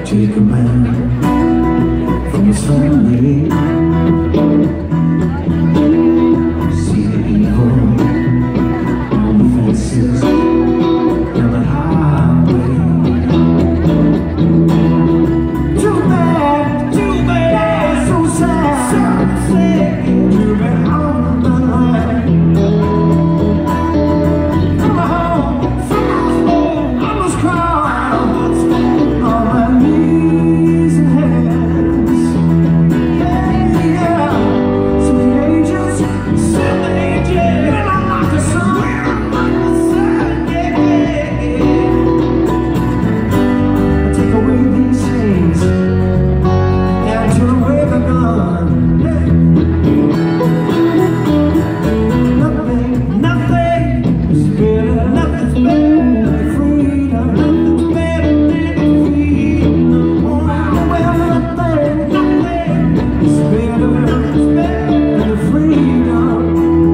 Take a man from a Sunday, see the evil on the fences and the highway. Too bad, so sad, too bad on the line. Come home, I must cry on my knees and hands. Hey, yeah, some angels, and I'm like the sun, yeah. I take away these chains and turn away the gun. Hey. Nothing is better, nothing's better than freedom. Nothing's better than freedom. Oh, well, nothing is better than freedom.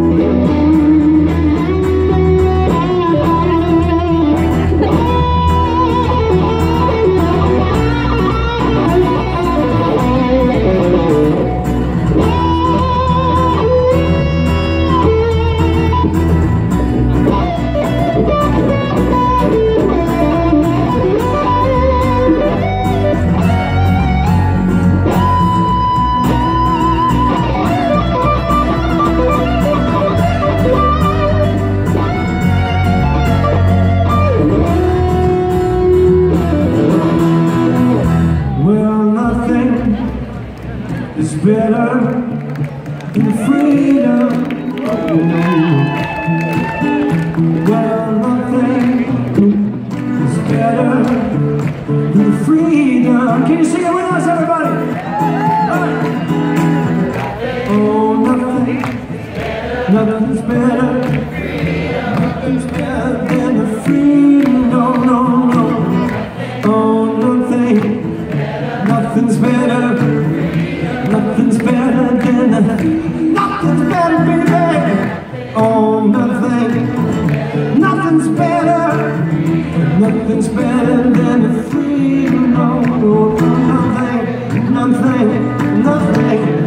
Well, nothing is better than freedom. Oh, no. Well, nothing is better than freedom. Can you sing it with us, everybody? Oh, nothing's better. Nothing's better than the freedom. No, no, no. Oh, nothing's better. Nothing's better than nothing's better, baby. Oh, nothing's better. Nothing's better than the freedom. No, no, nothing.